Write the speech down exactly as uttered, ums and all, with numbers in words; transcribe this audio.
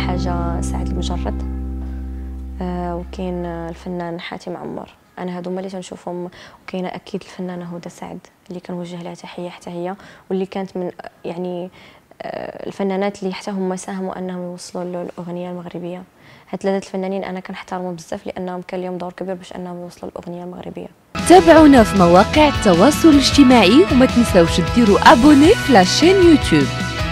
حاجه سعد المجرد، آه وكاين الفنان حاتم عمر. انا هادو هما اللي تنشوفهم. وكاينه اكيد الفنانه هدى سعد اللي كنوجه لها تحيه حتى هي، واللي كانت من يعني آه الفنانات اللي حتى هما ساهموا انهم يوصلوا الاغنيه المغربيه. هاد ثلاثه الفنانين انا كنحترمهم بزاف لانهم كان لهم دور كبير باش انهم يوصلوا الاغنيه المغربيه. تابعونا في مواقع التواصل الاجتماعي وما تنساوش ديروا ابوني في لاشين يوتيوب.